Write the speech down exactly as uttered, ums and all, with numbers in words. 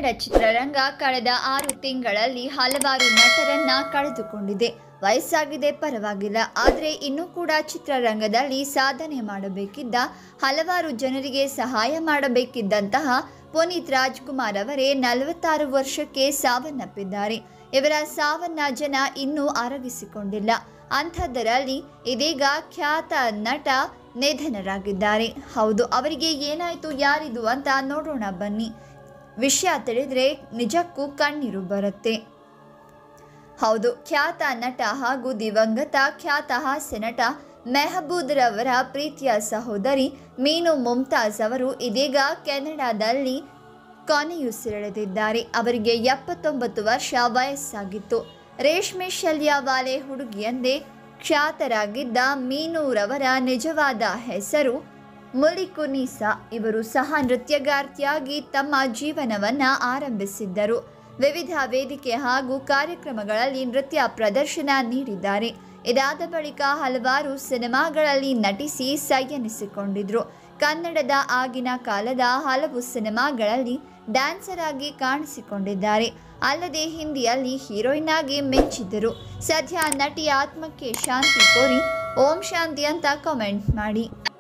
ಕನ್ನಡ ಚಿತ್ರರಂಗ ಕಳೆದ ಆರು ತಿಂಗಳಲ್ಲಿ ಹಲವಾರು ನಟರನ್ನ ಕಳೆದುಕೊಂಡಿದೆ. ವಯಸ್ಸಾಗಿದೆ ಪರವಾಗಿಲ್ಲ, ಆದರೆ ಇನ್ನೂ ಕೂಡ ಚಿತ್ರರಂಗದಲ್ಲಿ ಸಾಧನೆ ಮಾಡಬೇಕಿದ್ದ, ಹಲವಾರು ಜನರಿಗೆ ಸಹಾಯ ಮಾಡಬೇಕಿದ್ದಂತಹ ಪುನೀತ್ ರಾಜ್ಕುಮಾರ್ ಅವರೇ ನಲವತ್ತಾರು ವರ್ಷಕ್ಕೆ ಸಾವನ್ನಪ್ಪಿದ್ದಾರೆ. ಇವರ ಸಾವನ್ನ ಜನ ಇನ್ನೂ ಅರಗಿಸಿಕೊಂಡಿಲ್ಲ. ಅಂಥದ್ದರಲ್ಲಿ ಇದೀಗ ಖ್ಯಾತ ನಟ ನಿಧನರಾಗಿದ್ದಾರೆ. ಹೌದು, ಅವರಿಗೆ ಏನಾಯಿತು, ಯಾರಿದು ಅಂತ ನೋಡೋಣ ಬನ್ನಿ. ವಿಷಯ ತಿಳಿದ್ರೆ ನಿಜಕ್ಕೂ ಕಣ್ಣೀರು ಬರುತ್ತೆ. ಹೌದು, ಖ್ಯಾತ ನಟ ಹಾಗೂ ದಿವಂಗತ ಖ್ಯಾತ ಹಾಸ್ಯ ನಟ ಮೆಹಬೂಬ್ ರವರ ಪ್ರೀತಿಯ ಸಹೋದರಿ ಮೀನು ಮುಮ್ತಾಜ್ ಅವರು ಇದೀಗ ಕೆನಡಾದಲ್ಲಿ ಕೊನೆಯುಸಿರೆಳೆದಿದ್ದಾರೆ. ಅವರಿಗೆ ಎಪ್ಪತ್ತೊಂಬತ್ತು ವರ್ಷ ವಯಸ್ಸಾಗಿತ್ತು. ರೇಷ್ಮೆ ಶಲ್ಯವಾಲೆ ಹುಡುಗಿಯಂದೇ ಖ್ಯಾತರಾಗಿದ್ದ ಮೀನೂರವರ ನಿಜವಾದ ಹೆಸರು ಮುಲಿಕುನಿಸಾ. ಇವರು ಸಹ ನೃತ್ಯಗಾರ್ತಿಯಾಗಿ ತಮ್ಮ ಜೀವನವನ್ನು ಆರಂಭಿಸಿದ್ದರು. ವಿವಿಧ ವೇದಿಕೆ ಹಾಗೂ ಕಾರ್ಯಕ್ರಮಗಳಲ್ಲಿ ನೃತ್ಯ ಪ್ರದರ್ಶನ ನೀಡಿದ್ದಾರೆ. ಇದಾದ ಬಳಿಕ ಹಲವಾರು ಸಿನಿಮಾಗಳಲ್ಲಿ ನಟಿಸಿ ಸೈಯನಿಸಿಕೊಂಡಿದ್ರು. ಕನ್ನಡದ ಆಗಿನ ಕಾಲದ ಹಲವು ಸಿನಿಮಾಗಳಲ್ಲಿ ಡ್ಯಾನ್ಸರ್ ಆಗಿ ಕಾಣಿಸಿಕೊಂಡಿದ್ದಾರೆ. ಅಲ್ಲದೆ ಹಿಂದಿಯಲ್ಲಿ ಹೀರೋಯಿನ್ ಆಗಿ ಮಿಂಚಿದ್ದರು. ಸದ್ಯ ನಟಿ ಆತ್ಮಕ್ಕೆ ಶಾಂತಿ ಕೋರಿ ಓಂ ಶಾಂತಿ ಅಂತ ಕಾಮೆಂಟ್ ಮಾಡಿ.